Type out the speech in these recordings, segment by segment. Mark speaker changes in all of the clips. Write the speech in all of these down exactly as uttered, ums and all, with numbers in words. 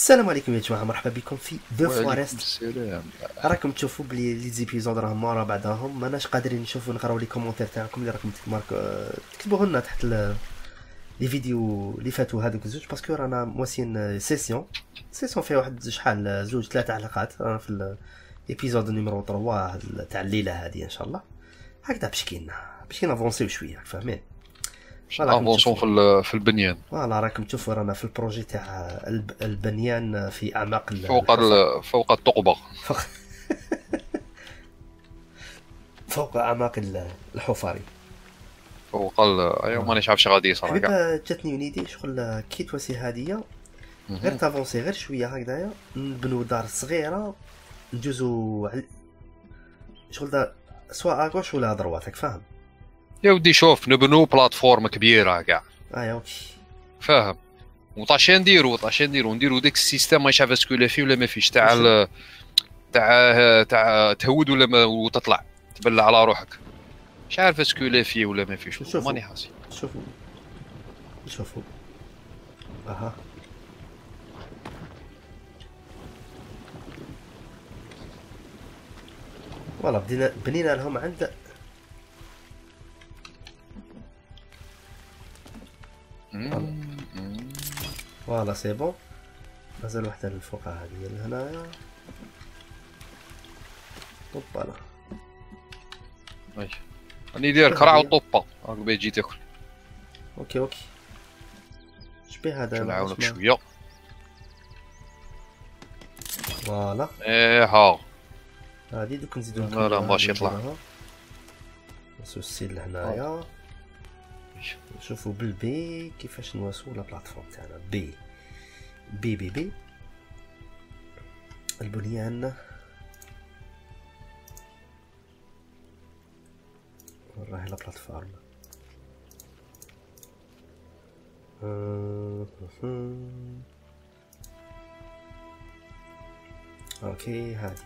Speaker 1: السلام عليكم يا جماعه، مرحبا بكم في ذا
Speaker 2: وعليكم
Speaker 1: فورست.
Speaker 2: السلام.
Speaker 1: راكم تشوفوا بلي لي زيبيزود راهم ورا بعضهم، ماناش قادرين نشوفوا نقراو لي كومونتير تاعكم اللي راكم تكمارك تكتبوه لنا تحت ال- لي فيديو اللي فاتوا هذوك الزوج، باسكو رانا مواسين سيسيون سيسيون فيها واحد شحال زوج ثلاثه حلقات، رانا في الابيزود نيميرو ثلاثة هاد- تاع الليله هذه ان شاء الله. هكذا باش كاين باش كاين افونسيو شويه، فاهمين؟
Speaker 2: باش
Speaker 1: راكم
Speaker 2: نافونسون
Speaker 1: تشوفوا
Speaker 2: في ال- في البنيان
Speaker 1: فوالا، راكم تشوفوا رانا في البروجي تاع الب- البنيان في اعماق ال-
Speaker 2: فوق
Speaker 1: الحفر.
Speaker 2: ال... فوق الثقبة.
Speaker 1: فوق فوق اعماق ال- الحفر.
Speaker 2: فوق ال... ايوا
Speaker 1: آه.
Speaker 2: مانيش عارف شي غادي يصرا
Speaker 1: حبيب،
Speaker 2: كاع.
Speaker 1: جاتني من يدي شغل كي تواسي هاديه، غير
Speaker 2: مهم.
Speaker 1: تافونسي غير شويه هكذايا، نبنو دار صغيره، ندوزو على شغل دار سواء اغوش ولا دروات، راك فاهم؟
Speaker 2: يا ودي شوف، نبنو بلاتفورم كبيرة كاع،
Speaker 1: اه اوكي.
Speaker 2: فاهم؟ وطاش نديرو طاش نديرو نديرو ديك السيستم، مانيش عارف اسكو لا فيه ولا ما فيش، تاع
Speaker 1: وشو؟
Speaker 2: ال... تاع تاع تهود ولا ما وتطلع تبلع على روحك. مش عارف اسكو لا فيه ولا ما فيش،
Speaker 1: نشوفو
Speaker 2: ماني حاسي.
Speaker 1: شوفوا شوفوا. اها. فوالا بدينا بنينا لهم عند
Speaker 2: مم. مم.
Speaker 1: فوالا سي بون. مازال وحده الفوق هذه لهنايا. هوبالا.
Speaker 2: أي. راني داير كرع وطوبة راك باغي تجي تاكل.
Speaker 1: اوكي اوكي. شبيه هذا؟
Speaker 2: شو
Speaker 1: ما
Speaker 2: نعاونك
Speaker 1: عرفتش ما-
Speaker 2: شوية.
Speaker 1: فوالا
Speaker 2: ايه ها
Speaker 1: هادي دوك نزيدو
Speaker 2: لا، لا، ماشي يطلع.
Speaker 1: نديروها. نواسو السيل لهنايا. نشوفو بالبي كيفاش نواسو لا بلاتفورم تاعنا. بي بي بي بي البنيان. وين راهي لا بلاتفورم؟ اوكي هادي.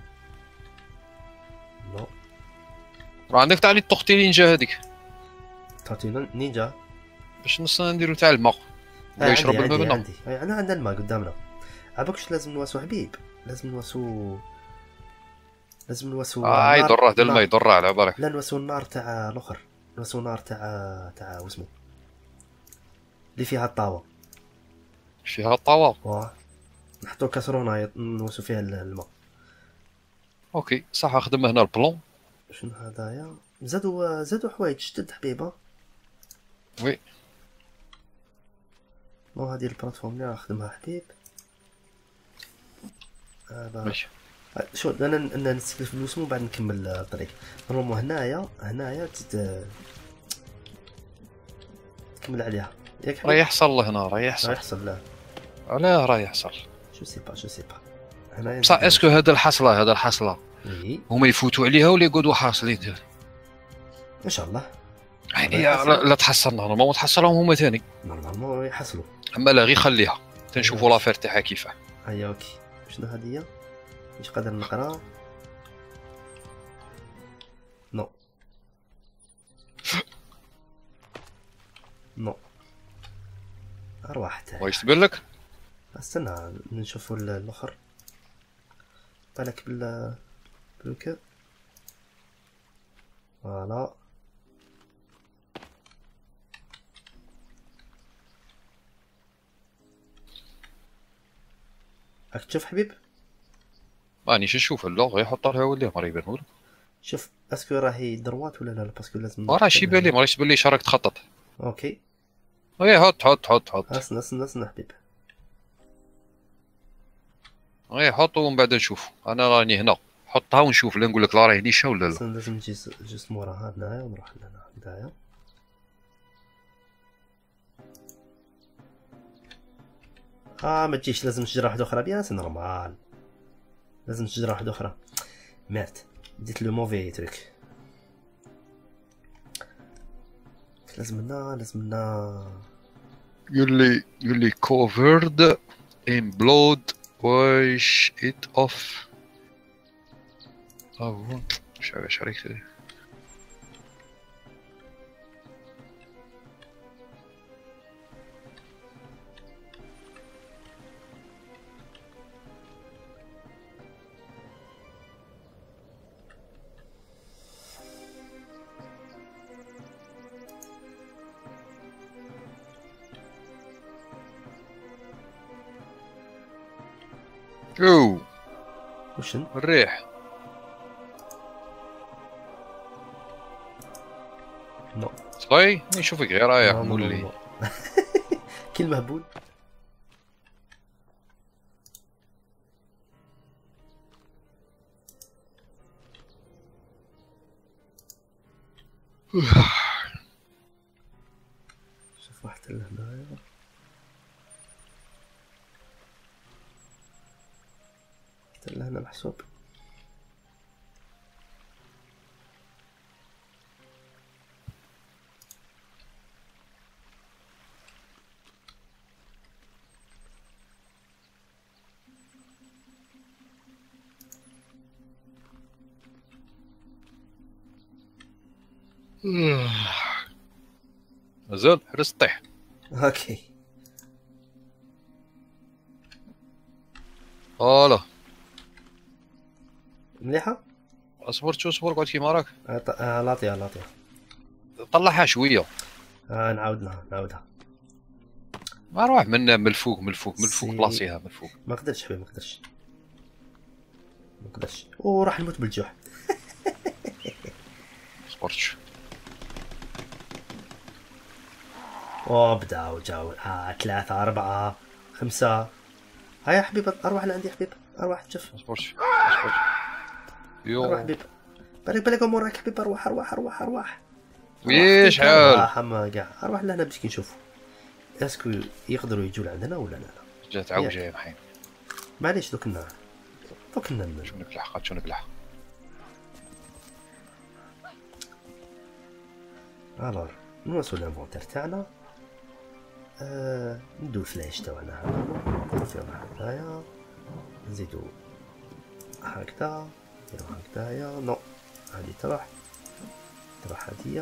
Speaker 1: نو
Speaker 2: راه عندك تاع لي طوختي نينجا هذيك
Speaker 1: تعطينا نينجا.
Speaker 2: باش نص نديرو تاع الماء
Speaker 1: آه
Speaker 2: ولا يشرب
Speaker 1: عندي
Speaker 2: الماء
Speaker 1: عندي
Speaker 2: منها.
Speaker 1: عندي آه، انا عندنا الماء قدامنا. عباك واش لازم نواسو حبيب؟ لازم نواسو لازم نواسو
Speaker 2: اه
Speaker 1: النار.
Speaker 2: يضره هذا الماء
Speaker 1: النار.
Speaker 2: يضره على بالك.
Speaker 1: لا نواسو النار تاع الاخر، نواسو النار تاع تاع واسمو اللي فيها الطاوة.
Speaker 2: فيها الطاوة.
Speaker 1: واه نحطو كاسرونه يط- نواسو فيها ال- الماء.
Speaker 2: اوكي صح، اخدم هنا البلون.
Speaker 1: شنو هذايا؟ زادو زادو حوايج جدد حبيبه.
Speaker 2: وي
Speaker 1: مو هذه البلاتفورم اللي راح نخدمها حبيب. هذا
Speaker 2: ماشي.
Speaker 1: شو انا انا نستلف فلوس ومن بعد نكمل الطريق. نورمالمون هنايا هنايا تت... تكمل عليها ياك
Speaker 2: راه
Speaker 1: حبيب؟
Speaker 2: يحصل له هنا، راه
Speaker 1: راه
Speaker 2: يحصل.
Speaker 1: يحصل. لا
Speaker 2: علاه راه يحصل.
Speaker 1: شو سي با شو سي با هنايا
Speaker 2: بصح
Speaker 1: نزيد
Speaker 2: اسكو هذا الحصله هذا الحصله
Speaker 1: وي
Speaker 2: هما يفوتوا عليها ولا يقعدوا حاصلين؟
Speaker 1: ان شاء الله.
Speaker 2: هي لا, لا تحصلنا ما تحصلهم هما ثاني.
Speaker 1: نورمالمون يحصلوا.
Speaker 2: اما لا غير خليها تنشوفوا لافير تاعها كيفاه.
Speaker 1: هيا اوكي. شنو هادية؟ مش قادر نقرا. نو نو ارواح تاعي.
Speaker 2: واش تبان لك؟
Speaker 1: استنى نشوفوا ال- الاخر. بالك بال بلوكا. فوالا راك تشوف حبيب؟
Speaker 2: مانيش نشوف لا غير يحط لها وليه ما يبان والو.
Speaker 1: شوف اسكو راهي دروات ولا لا؟ باسكو لازم
Speaker 2: ما راهش يبان لي، ما راهش تبان لي شراك تخطط.
Speaker 1: اوكي.
Speaker 2: ايه حط حط حط حط.
Speaker 1: اسنى اسنى اسنى حبيب.
Speaker 2: ايه حط ومن بعد نشوف. انا راني هنا حطها ونشوف لا نقول لك لا راهي نيشه ولا لا.
Speaker 1: اسنى لازم نجي جوست موراها هنايا ونروح لهنا هكذايا. اه ما تجيش، لازم شجره واحده اخرى. بيان سي نورمال، لازم شجره واحده اخرى. مات ديت لو موفي تريك. لازم لنا لازم لنا
Speaker 2: يقول لي يقول لي covered in blood wash it off. اه مش عارف ايش عليك كذا. او
Speaker 1: وشن
Speaker 2: الريح.
Speaker 1: نو
Speaker 2: صاي نشوفك غير رايح
Speaker 1: نو نو نو
Speaker 2: مولي.
Speaker 1: نو. كي المهبول. شوف واحد لهنايا. حتى لهنا محسوب.
Speaker 2: مازال حرس طيح.
Speaker 1: اوكي
Speaker 2: فوالا
Speaker 1: مليحة.
Speaker 2: اصبر شو اصبر قعد كيما راك.
Speaker 1: عط- آه، لاطيها لاطيها.
Speaker 2: طلعها شويه.
Speaker 1: آه نعاودنا نعاودها.
Speaker 2: ما روح من من الفوق من الفوق من الفوق
Speaker 1: سي-
Speaker 2: بلاصيها من الفوق.
Speaker 1: ما قدرتش حبيبي، ما قدرتش ما قدرتش وراح نموت بالجوع.
Speaker 2: صبرتش.
Speaker 1: وبداو جاو آه ثلاثة أربعة خمسة. هيا حبيبي أروح لعندي حبيبي، أروح شوف.
Speaker 2: صبرتش صبرتش.
Speaker 1: أروح
Speaker 2: يو
Speaker 1: حبيبي، بالك بالك أمورك حبيبي. أروح أروح أروح أروح.
Speaker 2: وي شحال
Speaker 1: راح ما كاع أروح لهنا باش كي نشوفو اسكو يقدروا يجوا لعندنا ولا لا.
Speaker 2: جات عاود
Speaker 1: ياك.
Speaker 2: جاي محين.
Speaker 1: معليش دوك نا دوك نا
Speaker 2: شنو نبلح شنو نبلح.
Speaker 1: الور نوصلو لانفونتير تاعنا. آه ندو الفلاش تاعنا هذا نديرو فيهم هكذايا، نزيدو هكذا، نديرو هكذايا. نو هادي تروح تروح هادية.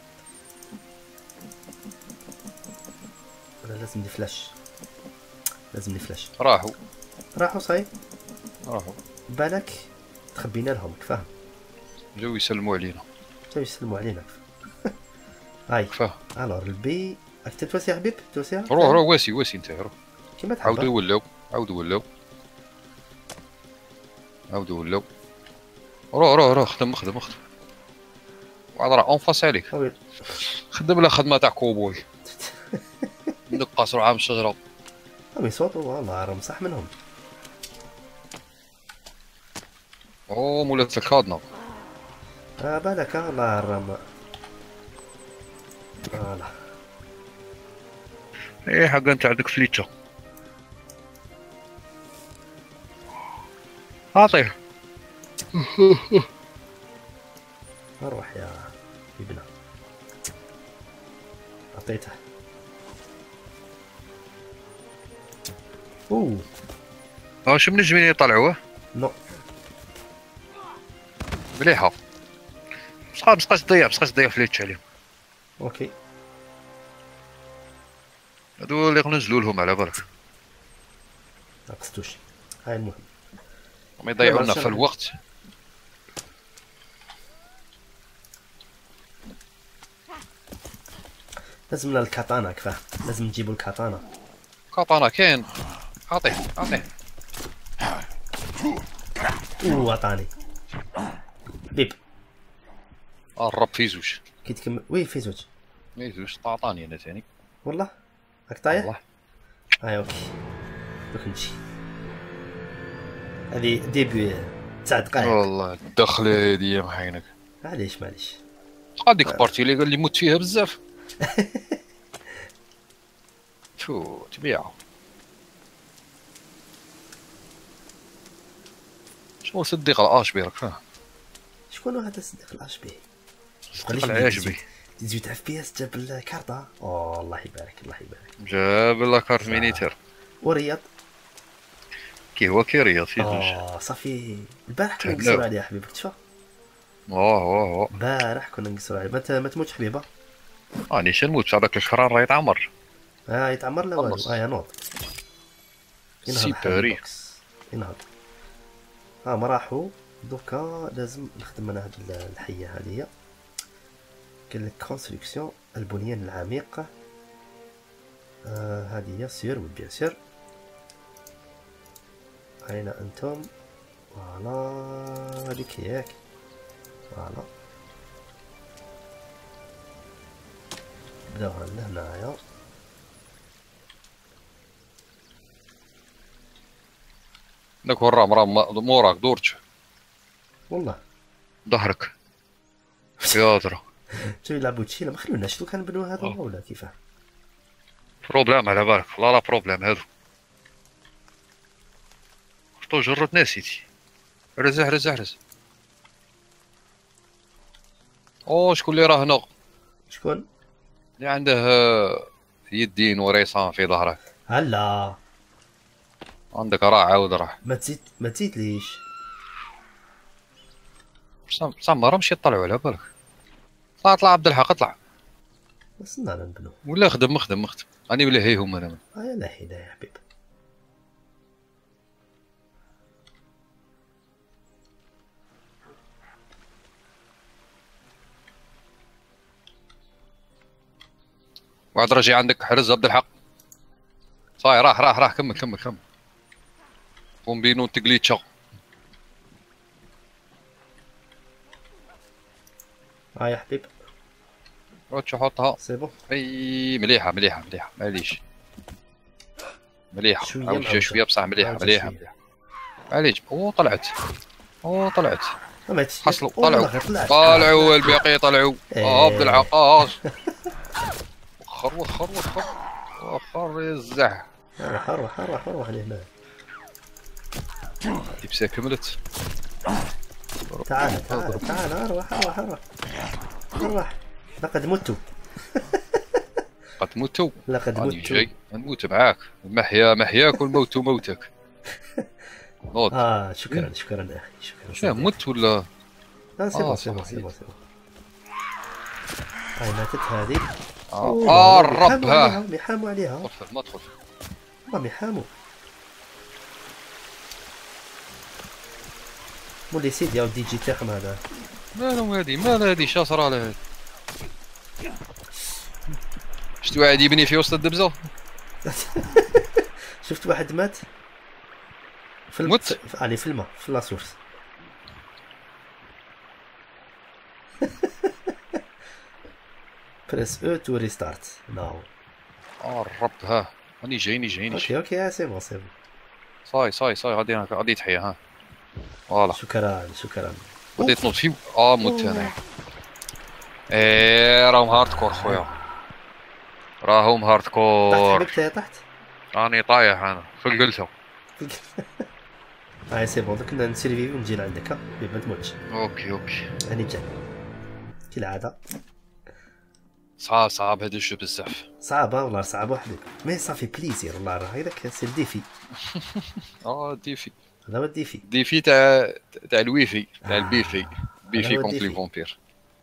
Speaker 1: انا لازم لي فلاش، لازم لي فلاش.
Speaker 2: راحوا
Speaker 1: راحوا صاي.
Speaker 2: راحوا
Speaker 1: بالك تخبينا لهم كفاهم.
Speaker 2: جاو يسلموا علينا.
Speaker 1: جاو يسلموا علينا. هاي
Speaker 2: كفاه.
Speaker 1: الور البي راك تتوسع حبيب توسع.
Speaker 2: روح روح واسي واسي انت روح.
Speaker 1: كيما تحب.
Speaker 2: عاودوا ولاو عاودوا ولاو عاودوا ولاو. روح روح روح خدم خدم خدم. واحد راه اونفاس عليك.
Speaker 1: وي.
Speaker 2: خدم لا خدمه تاع كوبوي. نقص روح عام الشجره.
Speaker 1: هم يصوتوا والله راهم صح منهم.
Speaker 2: او مولات الكادنا.
Speaker 1: آه بالك الله الرم. فوالا.
Speaker 2: ايه حق انت عندك فليتشا. اعطيه.
Speaker 1: روح يا ابنه. عطيته. اوه
Speaker 2: واش منجمين يطلعوه.
Speaker 1: نو
Speaker 2: مليحه. بصح بصح تضيع بصح تضيع فليتشا عليهم.
Speaker 1: اوكي.
Speaker 2: هادو اللي ننزلوا لهم على بالك.
Speaker 1: ما قصدوش. هاي المهم.
Speaker 2: ما يضيعوا لنا
Speaker 1: يلا،
Speaker 2: في الوقت.
Speaker 1: لازم لنا الكاتانا كفاه، لازم نجيبوا الكاتانا.
Speaker 2: كاطانا كاين. اعطيه اعطيه.
Speaker 1: اوه عطاني بيب.
Speaker 2: الرب في زوج.
Speaker 1: كي تكمل وي في زوج.
Speaker 2: في زوج عطاني انا ثاني.
Speaker 1: والله راك طايح.
Speaker 2: والله
Speaker 1: هاي اوكي دوك نمشي. هذه ديبي تسع دقائق.
Speaker 2: والله الدخله هادي يا محينك.
Speaker 1: معليش معليش.
Speaker 2: هذيك البارتي اللي قال لي موت فيها بزاف. شو تبيعه. شغل صديق الاش بي راك فاهم.
Speaker 1: شكون هذا صديق الاش بي؟
Speaker 2: صديق العاشبي.
Speaker 1: ثمانية اف بي اس جاب الكارطة. اوه الله يبارك الله يبارك.
Speaker 2: جاب لاكارت مينيتير.
Speaker 1: ورياض
Speaker 2: كي هو كي رياض في زوج.
Speaker 1: اه صافي. البارح كنا
Speaker 2: تهلاو.
Speaker 1: نقصروا عليه حبيبي تشوف.
Speaker 2: واه واه واه.
Speaker 1: البارح كنا نقصروا عليه. ما ت- ما تموتش حبيبه.
Speaker 2: راني شنموت بصح داك الكران راه يتعمر.
Speaker 1: اه يتعمر لا والو.
Speaker 2: خلص.
Speaker 1: اه يا نوض. ينهض
Speaker 2: سيباري.
Speaker 1: حبيب بوكس. ينهض. ها ما راحوا دوكا لازم نخدم انا هاد الحيه هذه. قال لك كونستركسيون البنيان العميق. آه هذه هي سير وبيان سير. أين أنتم؟ فوالا هذيك ياك. فوالا بداو عندنا هنايا.
Speaker 2: داك هو الرام راه موراك دورتش
Speaker 1: والله
Speaker 2: ظهرك ياضرة.
Speaker 1: تو يلعبوا تشيلا ما خلوناش لو كنبنوا هذا ولا كيفاه.
Speaker 2: بروبليم على بالك والله لا بروبليم هادو. شتو جرت ناسيتي. رزع رزع رزع. او شكون اللي راه هنا؟
Speaker 1: شكون؟
Speaker 2: اللي عنده يدين وريصان في ظهرك.
Speaker 1: هلا
Speaker 2: عندك راه عاود راه.
Speaker 1: ما تزيد ما تزيد ليش.
Speaker 2: زعما راه مشي يطلعوا على بالك. طلع طلع عبد الحق اطلع.
Speaker 1: وصلنا نبنو.
Speaker 2: ولا خدم خدم خدم. راني ملهيهم انا.
Speaker 1: اه يلا حيدا يا حبيب.
Speaker 2: واحد راجي عندك حرز عبد الحق. صاي راح راح راح كمل كمل كمل. بومبينو تقليتشا.
Speaker 1: ها يا حبيب.
Speaker 2: روتش حطها.
Speaker 1: سي بون.
Speaker 2: اي مليحه مليحه مليحه معليش. مليحه
Speaker 1: شويه
Speaker 2: عاود شويه بصح مليحه
Speaker 1: عاود
Speaker 2: مليحه
Speaker 1: شوية.
Speaker 2: مليحه. معليش او طلعت. او طلعت.
Speaker 1: ما تش-
Speaker 2: حصلوا
Speaker 1: والله
Speaker 2: طلعوا
Speaker 1: غير طلعت.
Speaker 2: طلعوا الباقي طلعوا.
Speaker 1: إيه.
Speaker 2: اه عبد العقاص. وخر وخر وخر وخر يزح.
Speaker 1: روح روح روح روح لهنا.
Speaker 2: تيبسا كملت.
Speaker 1: تعال تعال تعال اروح اروح اروح اروح. لقد مت.
Speaker 2: قد متوا.
Speaker 1: لقد
Speaker 2: راني
Speaker 1: مت.
Speaker 2: جاي نموت معاك. محيا محياك والموت موتك. نوض.
Speaker 1: اه شكرا شكرا اخي شكرا.
Speaker 2: شنو مت ولا؟
Speaker 1: لا سي
Speaker 2: آه،
Speaker 1: بون سي بون
Speaker 2: صح،
Speaker 1: سي بون سي بون. هاي ماتت هذه.
Speaker 2: اه آه، الرب
Speaker 1: يحاموا
Speaker 2: ها.
Speaker 1: عليها يحاموا عليها.
Speaker 2: ادخل ما تدخل.
Speaker 1: والله يحاموا. مولي سيدي يا ودي جي تاخم هذا.
Speaker 2: مالو هادي مال هادي شاصرة على هادي. شتو واحد يبني في وسط الدبزة؟
Speaker 1: شفت واحد مات في الم...
Speaker 2: مت؟
Speaker 1: في... علي في الماء في لاسورس. بريس او تو ريستارت ناو.
Speaker 2: اه الرب ها. راني جايني جايني.
Speaker 1: اوكي اوكي سي بون سي بون.
Speaker 2: صاي صاي صاي غادي غادي تحيا ها. فوالا
Speaker 1: شكرا شكرا.
Speaker 2: غادي تنوض فيه. اه مت انا. ايه راهم هاردكور خويا. راهم
Speaker 1: تحت
Speaker 2: هاردكور.
Speaker 1: حبيبتي تحت.
Speaker 2: راني طايح انا فقلتها.
Speaker 1: هاي سي بون دوك نسيرفيفي ونجي لعندك ها ما تموتش.
Speaker 2: اوكي اوكي.
Speaker 1: راني جاي كالعادة.
Speaker 2: صعب صعب هذا الشو بزاف.
Speaker 1: صعبة والله صعبة حبيبي مي صافي بليزير والله راه هذاك سي الديفي.
Speaker 2: اه ديفي.
Speaker 1: هذا هو الديفي.
Speaker 2: ديفي تاع تاع الويفي تاع البيفي.
Speaker 1: هذا
Speaker 2: بيفي
Speaker 1: هو
Speaker 2: كونتر لي
Speaker 1: الديفي.
Speaker 2: فامبير.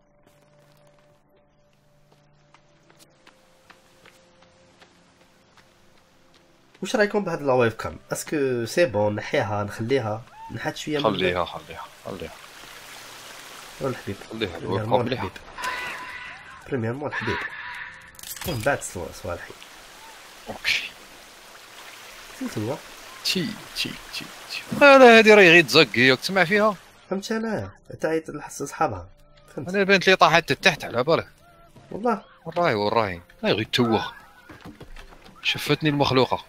Speaker 1: واش رايكم بهاد لا ويب كام؟ اسكو سي بون نحيها نخليها نحات شويه من
Speaker 2: خليها خليها خليها
Speaker 1: ولا الحبيب.
Speaker 2: خليها
Speaker 1: بريميرمون
Speaker 2: مليحة.
Speaker 1: الحبيب. بريميرمون الحبيب ومن بعد سوا صوالحي.
Speaker 2: اوكي.
Speaker 1: فهمت هو
Speaker 2: تي تي تي تي هذا هادي راهي غير تزقي ياك تسمع فيها.
Speaker 1: فهمت انا تعيط لحس صحابها فهمت.
Speaker 2: انا بانت لي طاحت التحت على بالك.
Speaker 1: والله
Speaker 2: وراهي وراهي راهي غير توخ. شفتني المخلوقة.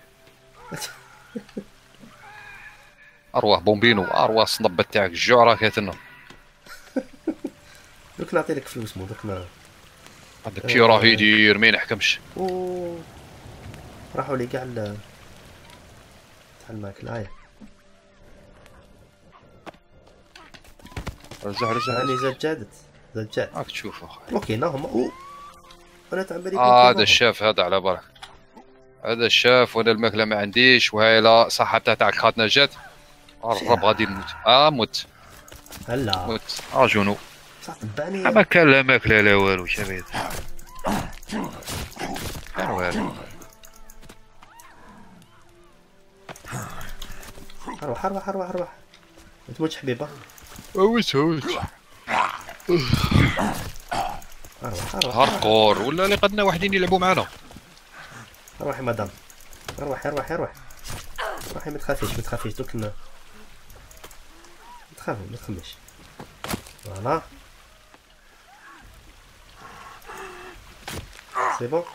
Speaker 2: ارواح بومبينو ارواح الصنبة تاعك الجوع راه كاتلنا.
Speaker 1: دوك نعطي لك فلوس مو دوك ما
Speaker 2: هذاك كي راه يدير ما ينحكمش.
Speaker 1: اوه راحوا لي كاع ال تاع الماكلة هاي.
Speaker 2: رجع رجع
Speaker 1: راني زجادت زجاد.
Speaker 2: راك تشوف اخويا.
Speaker 1: اوكي ناهم اوه انا تعمل
Speaker 2: اه هذا الشاف هذا على بالك. هذا الشاف وانا الماكله ما عنديش وهاي لا صحتها تاع خاتنا جات. الرب غادي نموت. اه مت
Speaker 1: هلا
Speaker 2: مت اه جنو.
Speaker 1: بصح تبعني
Speaker 2: ما كان لا ماكله لا والو شبيت. كان والو.
Speaker 1: اروح اروح اروح اروح ما تموتش حبيبه.
Speaker 2: ويش ويش
Speaker 1: اروح اروح
Speaker 2: هاركور ولا اللي قدنا واحدين يلعبوا معنا.
Speaker 1: اروح يا مدام اروح اروح اروح روحي ما تخافيش ما تخافيش دوك ما تخافي ما تخميش. فوالا سي بون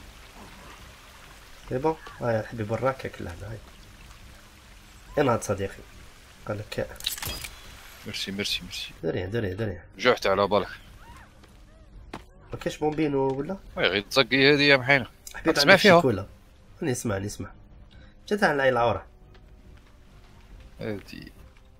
Speaker 1: سي بون. هاي الحبيب وراك ياك اللعبة هاي. انهض صديقي قال لك
Speaker 2: ميرسي ميرسي ميرسي.
Speaker 1: دريا دريا دريا.
Speaker 2: جوعت على بالك.
Speaker 1: ما كاينش بومبينو ولا؟
Speaker 2: وي غير تزقي هادي يا محينة.
Speaker 1: حبيب
Speaker 2: تسمع
Speaker 1: عندك
Speaker 2: فيها؟
Speaker 1: شيكولا. راني نسمع نسمع. جات على العين العورة.
Speaker 2: هادي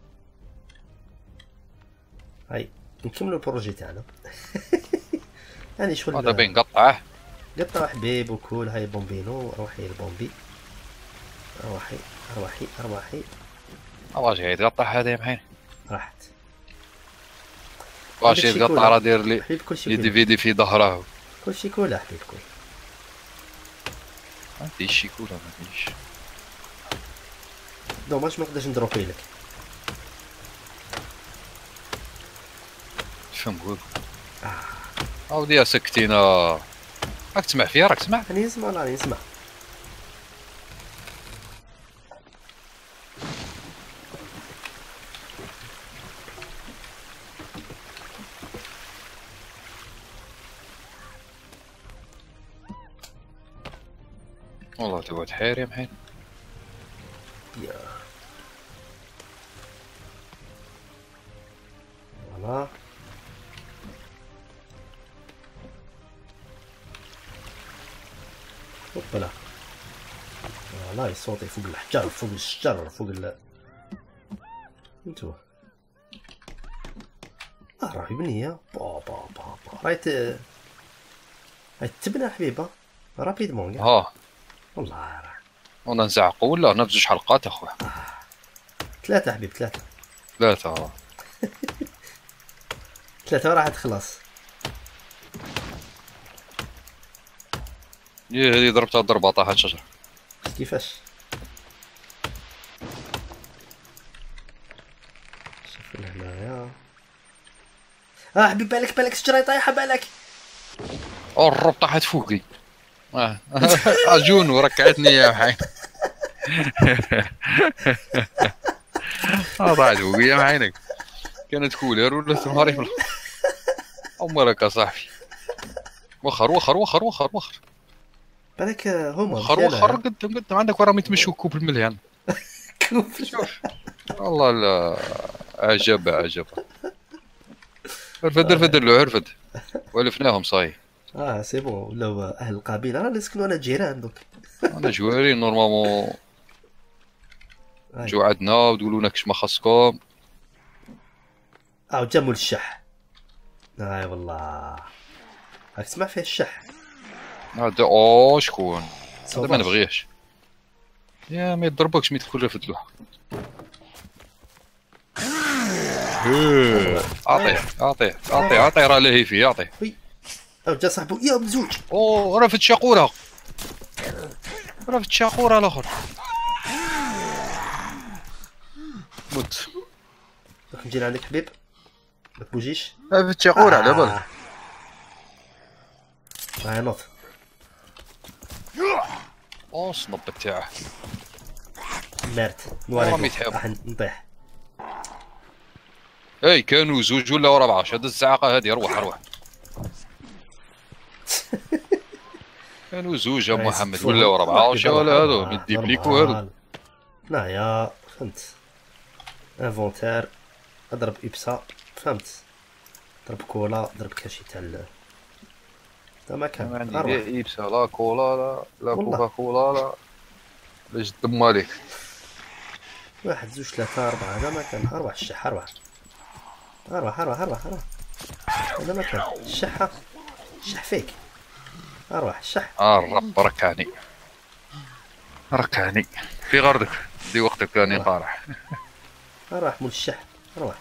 Speaker 1: هاي نكملو البروجي تاعنا. يعني شغل
Speaker 2: هذا بين قطعه.
Speaker 1: قطع حبيب وكول. هاي بومبينو روحي البومبي. روحي روحي روحي.
Speaker 2: واش يتقطع هذا يا محينة؟
Speaker 1: راحت.
Speaker 2: واش يتقطع راه دير لي
Speaker 1: حبيب كلشي
Speaker 2: لي
Speaker 1: كولا.
Speaker 2: ديفيدي في ظهره.
Speaker 1: كلشي كولا حبيب كول.
Speaker 2: عندي الشيكولا ما عنديش.
Speaker 1: دوماج ما نقدرش ندروبي لك.
Speaker 2: شنو نقول؟ عاودي يا سكتينا. راك تسمع فيها راك تسمع؟
Speaker 1: راني نسمع راني نسمع.
Speaker 2: والله تبغى تحير يا محين.
Speaker 1: يا فوالا هوبلا. فوالا يصوتي فوق الحجر فوق الشجر فوق ال انتو. اه راهي بنية با با با با. راهي ت راهي تبنى حبيبة رابيدمون كاع.
Speaker 2: ها
Speaker 1: والله راه
Speaker 2: ولا نزعقو ولا هنا بزوج حلقات اخويا.
Speaker 1: ثلاثة حبيب ثلاثة.
Speaker 2: ثلاثة.
Speaker 1: ثلاثة راح تخلص.
Speaker 2: يا هذه ضربتها ضربة طاحت شجرة.
Speaker 1: كيفاش؟ شوف هنايا. اه حبيب بالك بالك الشجرة طايحة بالك.
Speaker 2: او الرب طاحت فوقي. اه عجون وركعتني يا محين. اه طاحت فوقي يا محينك. كانت كولر ولا تماري في امالك يا صاحبي. وخر وخر وخر وخر وخر
Speaker 1: بالك هما
Speaker 2: وخر وخر قدام قدام عندك وراهم يتمشوا كوب المليان. شوف والله لا عجب عجب. ارفد ارفد له ارفد والفناهم صاي.
Speaker 1: اه سي بون ولاو اهل القبيله راه نسكنوا على جيران دوك.
Speaker 2: انا جواري نورمالمون جو عندنا وتقولوا لنا كش ما خاصكم.
Speaker 1: اه جا مول الشح. اي والله راك تسمع فيه الشح.
Speaker 2: هذا او شكون هذا ما نبغيهش يا ما يضربكش مي تدخل في اللوحه. اعطيه اعطيه اعطيه اعطيه راه لاهي فيه اعطيه.
Speaker 1: او جا صاحبو يا مزوج.
Speaker 2: اوه راه في الشاقوره راه في الشاقوره الاخر موت.
Speaker 1: دوك نجي لعندك حبيب ما تبوجيش.
Speaker 2: راه في الشاقوره على بالك.
Speaker 1: ها نوض.
Speaker 2: او صنب تاعه
Speaker 1: مارت نواري
Speaker 2: راح
Speaker 1: نطيح.
Speaker 2: اي كانوا زوج ولا ربعه. هاد الزعاقه هادي روح روح. كانوا زوج يا محمد ولا ربعه واش ولا هادو مديبليكو هادو.
Speaker 1: هنايا فهمت انفونتير اضرب ابسا فهمت. ضرب كولا ضرب كاشي تاع تا ما كان.
Speaker 2: ما عندي لا ابسا لا كولا لا لا كوكا كولا لا باش تدم عليك.
Speaker 1: واحد زوج ثلاثة أربعة هذا ما كان. أروح الشح أروح أروح أروح أروح أروح هذا ما كان. الشحة الشح فيك. أروح الشح.
Speaker 2: آه الرب ركعني ركعني في غردك دي وقتك راني طارح.
Speaker 1: أروح مول الشح أروح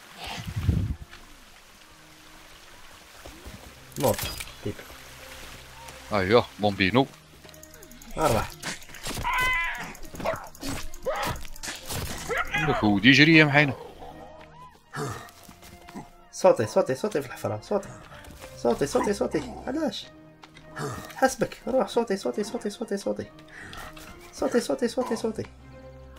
Speaker 1: نوض طيب.
Speaker 2: أيوه بومبينو
Speaker 1: أروح
Speaker 2: عندك ود يجري يا محينة.
Speaker 1: صوتي صوتي صوتي في الحفرة. صوتي صوتي صوتي صوتي علاش حسبك. روح صوتي صوتي صوتي صوتي صوتي صوتي صوتي صوتي صوتي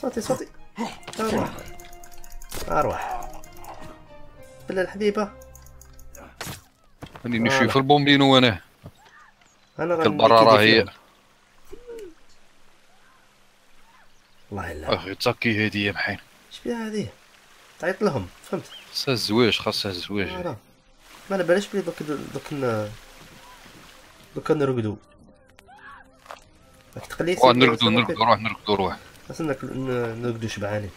Speaker 1: صوتي صوتي. اروح اروح بلا الحبيبه.
Speaker 2: راني نشوي في البومبينو وانا
Speaker 1: انا راني
Speaker 2: البرا راه هي.
Speaker 1: والله لا
Speaker 2: اخي تاكي هادي يا محين.
Speaker 1: اش بيها هذه؟ تعيط لهم فهمت.
Speaker 2: خاصها الزواج خاصها الزواج.
Speaker 1: آه ما انا بلاش بلي دوك دوك دوك نرقدو. راك تقليتي.
Speaker 2: روح نرقدو نرقدو روح نرقدو روح.
Speaker 1: خاصنا نرقدو شبعانين.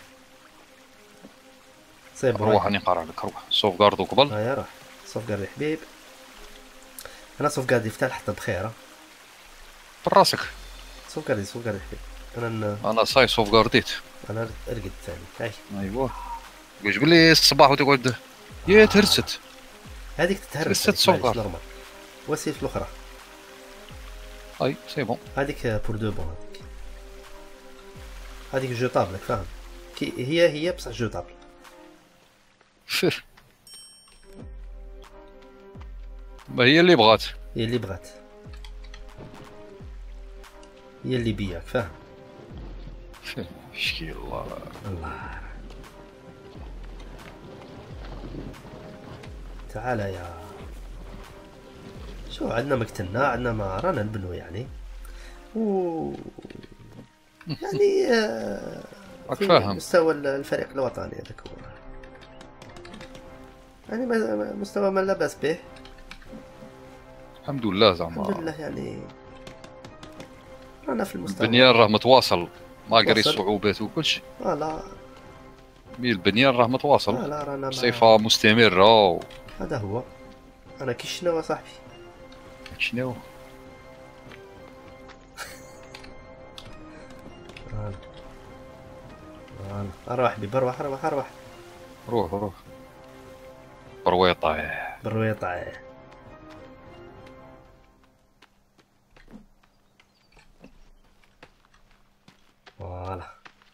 Speaker 1: صيب
Speaker 2: روح راني نقرا لك روح سوف كاردو قبل.
Speaker 1: هيا روح سوف كاردي حبيب. انا سوف كاردي فتح حتى بخير
Speaker 2: براسك.
Speaker 1: سوف كاردي سوف كاردي حبيب. انا ن...
Speaker 2: انا صاي سوف كارديت.
Speaker 1: انا رقدت ثاني. هاي
Speaker 2: ايوا واش تقول لي الصباح وتقعد يا تهرست.
Speaker 1: هذيك تتهرس.
Speaker 2: تهرست سوف كارد
Speaker 1: نورمال. وسيف الاخرى.
Speaker 2: اي سي بون.
Speaker 1: هذيك بور دو بون. هذيك جو طابل فاهم. كي هي هي بصح جو طابل.
Speaker 2: فر ما هي اللي بغات.
Speaker 1: هي اللي بغات. هي اللي بياك فاهم.
Speaker 2: فر مشكل الله.
Speaker 1: الله تعال يا شو عندنا مقتلنا عندنا ما رانا نبنو يعني و يعني آه
Speaker 2: راك فاهم
Speaker 1: مستوى الفريق الوطني هذاك هو يعني مستوى ما لا باس به
Speaker 2: الحمد لله زعما.
Speaker 1: الحمد لله يعني رانا في المستوى.
Speaker 2: البنيان راه متواصل ماغري الصعوبات وكلشي.
Speaker 1: اه لا
Speaker 2: مي البنيان راه متواصل.
Speaker 1: لا لا رانا
Speaker 2: بصفة مستمرة و...
Speaker 1: هذا هو. انا كي شنو صاحبي
Speaker 2: شنو
Speaker 1: فوالا فوالا اروح حبيبي اروح اروح اروح
Speaker 2: روح روح برويطة
Speaker 1: برويطة. فوالا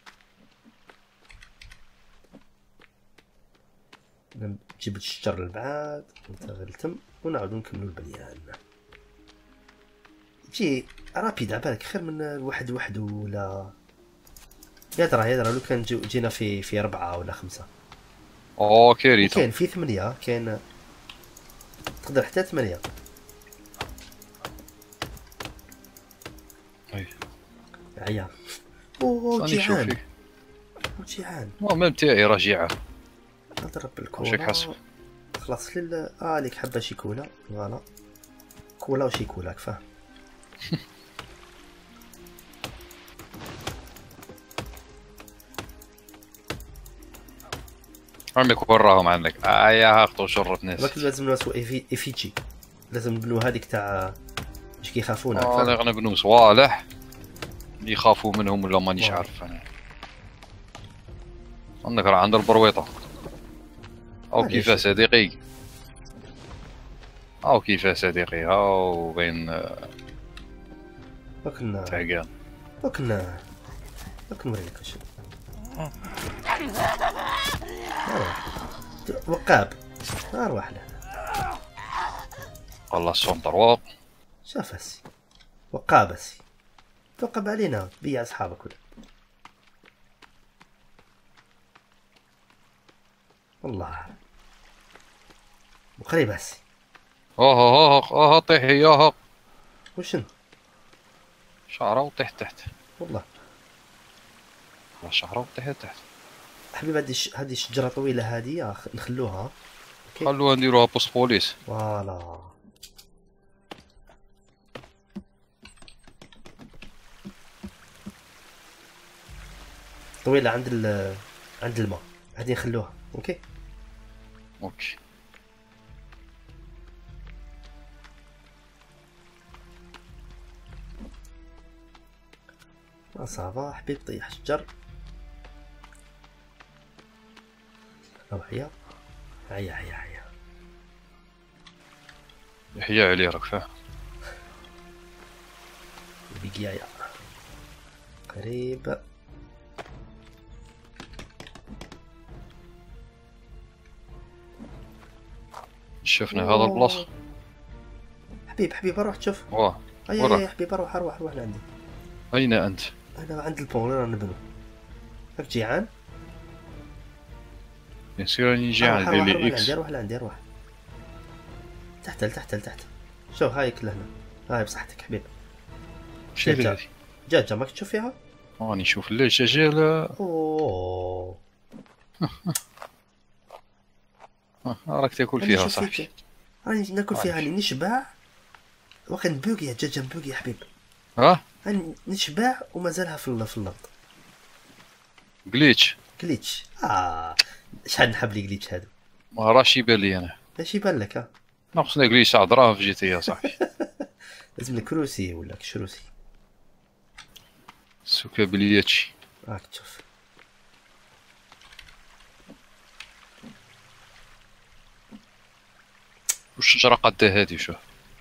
Speaker 1: نجيب الشجر لبعاد ونتغلتم ونعاودو نكملو البنيان. تجي رابيد عبالك خير من الواحد وحدو ولا يدرى يدرى لو كان جينا في في أربعة ولا خمسة.
Speaker 2: أوه كارثة.
Speaker 1: كاين في ثمانية كاين تقدر حتى ثمانية.
Speaker 2: أي
Speaker 1: عيا اوه جيعان جيعان.
Speaker 2: المهم تاعي راه جيعان.
Speaker 1: نضرب بالكولا.
Speaker 2: واش حاسب؟
Speaker 1: خلاص لي اه ليك حبه شيكولا. فوالا كولا وشيكولا فاهم.
Speaker 2: عندك وراهم عندك ايا هاخدو شرط ناس.
Speaker 1: راك لازم نسوي ايفي ايفيتشي. لازم نبنو هذيك تاع باش كيخافونا.
Speaker 2: اه لا غنبنو صوالح اللي يخافوا منهم ولا مانيش عارف انا. عندك راه عند البرويطة او كيفاه صديقي او كيفاه صديقي هاو بين
Speaker 1: وكنا
Speaker 2: تعقان
Speaker 1: وكنا وكنا نوريك شي وقاب اروح له
Speaker 2: والله الصوم طروق.
Speaker 1: شاف هسي وقاب هسي توقب علينا بيع اصحابك ولا والله وقريب هسي.
Speaker 2: اه اه اه اه طيحي ياها
Speaker 1: وشن
Speaker 2: شعره وطيح تحت
Speaker 1: والله
Speaker 2: شعره وطيح تحت.
Speaker 1: حبيبي هذه هذه شجره طويله هذه نخلوها
Speaker 2: خلوها نديروها بوست بوليس.
Speaker 1: فوالا طويله عند ال عند الماء هذه نخلوها. اوكي
Speaker 2: اوكي
Speaker 1: ما صافا حبيب طيح شجر. روح يا هيا هيا هيا
Speaker 2: يحيى عليه راك فاهم.
Speaker 1: بقيايا قريب
Speaker 2: شفنا هذا البلاصه
Speaker 1: حبيب حبيب روح تشوف.
Speaker 2: واه
Speaker 1: هيا يا حبيب روح روح روح لعندي.
Speaker 2: اين انت؟
Speaker 1: انا عند البون رانا نبنو. راك جيعان؟
Speaker 2: بيان سور راني جاعان.
Speaker 1: روح
Speaker 2: دير
Speaker 1: روح
Speaker 2: لي
Speaker 1: روح
Speaker 2: اكس.
Speaker 1: لعندي روح لعندي روح تحت لتحت لتحت. شوف هاي كل هنا. هاي بصحتك حبيب.
Speaker 2: شنو
Speaker 1: دجاجة.
Speaker 2: هذي؟
Speaker 1: دجاجة ماك تشوف فيها؟
Speaker 2: راني نشوف الدجاجة. لا
Speaker 1: اوه
Speaker 2: آه، راك تاكل
Speaker 1: راني
Speaker 2: فيها
Speaker 1: نشوف
Speaker 2: صاحبي.
Speaker 1: فيك. راني ناكل فيها،
Speaker 2: عايش.
Speaker 1: راني نشبع. وقت نبوقي الدجاجة مبوقي يا حبيب.
Speaker 2: ها
Speaker 1: راني نشبع ومازالها في ال- في الارض.
Speaker 2: جليتش.
Speaker 1: جليتش. اه شحال نحب لي جليتش هادو.
Speaker 2: ما راش يبان لي انا.
Speaker 1: اش يبان لك؟ ها
Speaker 2: ناقصنا جليتش تاع دراهم في جي تي يا صاحبي.
Speaker 1: لازم لك روسي ولا كشروسي.
Speaker 2: سوكا بلياتشي.
Speaker 1: راك تشوف.
Speaker 2: والشجرة قدها هادي شوف.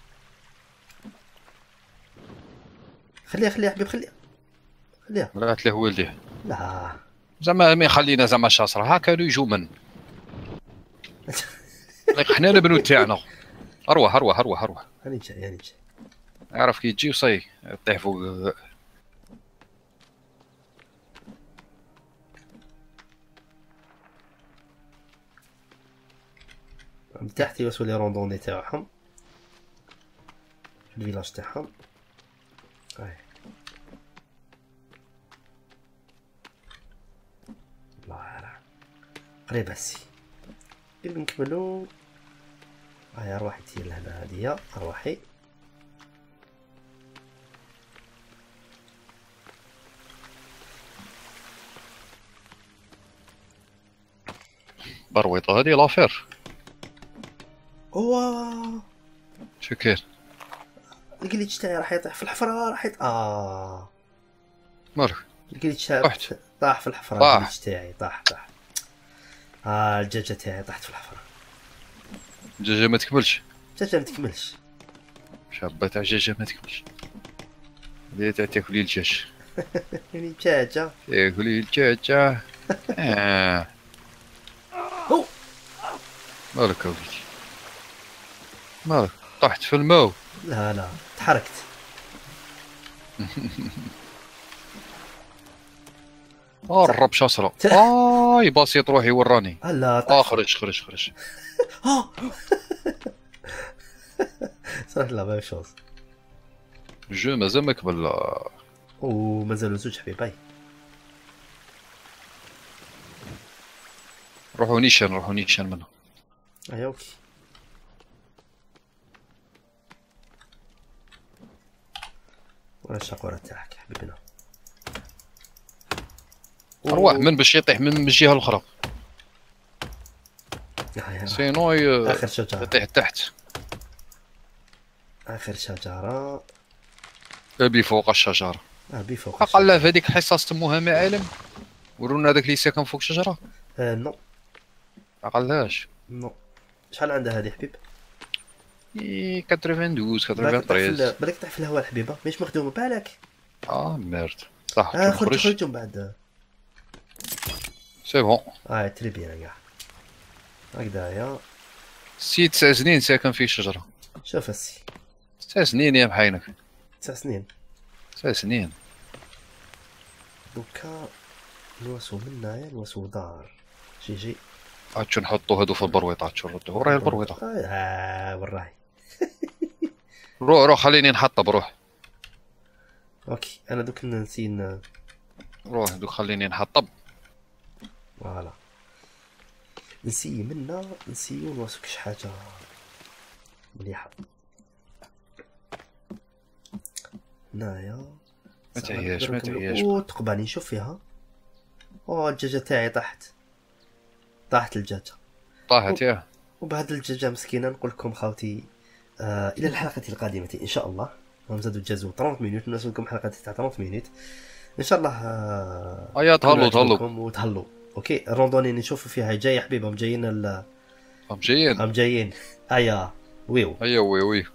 Speaker 1: خليها خليها حبيب خليها خليها.
Speaker 2: رات له والديه.
Speaker 1: لا
Speaker 2: زعما ما يخلينا زعما شاصرة. ها كانوا يجوا من حنا البنود تاعنا. اروح اروح اروح اروح.
Speaker 1: هاني جاي هاني جاي.
Speaker 2: عرف كي تجي وصي طيح فوق.
Speaker 1: من تحت يوصلوا لي روندوني تاعهم في الفيلاج تاعهم. هاي الله يرحم قريب هسي كي نكملو. هاي ارواحي تي لهنا هادية ارواحي.
Speaker 2: برويطة هادي لافير.
Speaker 1: اوه
Speaker 2: شو كاين؟
Speaker 1: الجليتش تاعي راح يطيح في الحفرة راح يط... اه
Speaker 2: مالك؟
Speaker 1: الجليتش
Speaker 2: طحت.
Speaker 1: تاعي طاح في الحفرة.
Speaker 2: طاح.
Speaker 1: الجليتش تاعي طاح طاح. اه الدجاجة تاعي طاحت في الحفرة.
Speaker 2: الدجاجة ما تكملش.
Speaker 1: الدجاجة ما تكملش.
Speaker 2: شابة تاع الدجاجة ما تكملش. اللي تاع تاكلي الدجاج.
Speaker 1: يعني دجاجة.
Speaker 2: تاكلي الدجاجة. اه
Speaker 1: أوه.
Speaker 2: مالك اوليدي؟ مالك؟ طحت في الماء.
Speaker 1: لا لا تحركت.
Speaker 2: اه الرب شاصرة. اه بسيط روحي وراني.
Speaker 1: هلا طحت.
Speaker 2: اه خرج خرج خرج.
Speaker 1: ها صراحة لا ما شوز.
Speaker 2: الجو مازال ما كمل.
Speaker 1: ومازالوا زوج حبيباي.
Speaker 2: روحوا نيشان روحوا نيشان منه.
Speaker 1: اي اوكي. ولا الشقورة تاعك يا حبيبنا.
Speaker 2: اروح من باش يطيح من الجهة الأخرى.
Speaker 1: هاي
Speaker 2: سينو ي-
Speaker 1: اخر شجرة.
Speaker 2: يطيح تحت.
Speaker 1: اخر شجرة.
Speaker 2: ابي فوق الشجرة.
Speaker 1: اه بي فوق
Speaker 2: اقل في هذيك الحصص تموها معالم. ورونا هذاك اللي ساكن فوق الشجرة.
Speaker 1: آه نو
Speaker 2: اقلهاش.
Speaker 1: نو. شحال عندها هذه حبيب؟
Speaker 2: اي اثنين وثمانين
Speaker 1: بالك طيح في
Speaker 2: ثمانية وثمانين.
Speaker 1: ال- بالك طيح في الهواء الحبيبة مش مخدومة بالك.
Speaker 2: اه ميرد. صح
Speaker 1: اه
Speaker 2: شوف
Speaker 1: خرج
Speaker 2: خرج.
Speaker 1: خرج من بعد.
Speaker 2: سي بون.
Speaker 1: اه تري بيان كاع. هكذايا.
Speaker 2: سي تسع سنين ساكن في الشجرة.
Speaker 1: شوف هسي.
Speaker 2: تسع سنين يا محاينك.
Speaker 1: تسع سنين.
Speaker 2: تسع سنين.
Speaker 1: دوكا نواسو من هنايا نواسو دار. جي جي.
Speaker 2: عاد شو نحطو هادو في البرويطات شو نردو وراهي البرويطة.
Speaker 1: اه وراهي.
Speaker 2: روح روح خليني نحطب روح.
Speaker 1: اوكي انا دوك نسي ن-
Speaker 2: روح دوك خليني نحطب.
Speaker 1: فوالا نسي منا نسيو نواسو كش حاجة مليحة. هنايا
Speaker 2: ما تعياش ما تعياش.
Speaker 1: او تقباني نشوف فيها. او الدجاجة تاعي طاحت. طاحت الدجاجة.
Speaker 2: طاحت ياه.
Speaker 1: وبهاد الدجاجة مسكينة نقول لكم خاوتي آه الى الحلقة القادمة ان شاء الله. هم زادوا تجازوا ثلاثين مينوت ننزل لكم حلقة تاع ثلاثين مينوت ان شاء الله. آه
Speaker 2: ايا تهلو تهلو.
Speaker 1: تهلو وتهلوا. اوكي الروندوني اللي نشوفوا فيها جاي يا حبيبي هم جايين ال-
Speaker 2: هم جايين.
Speaker 1: هم جايين. ايا ويو.
Speaker 2: ايا وي وي.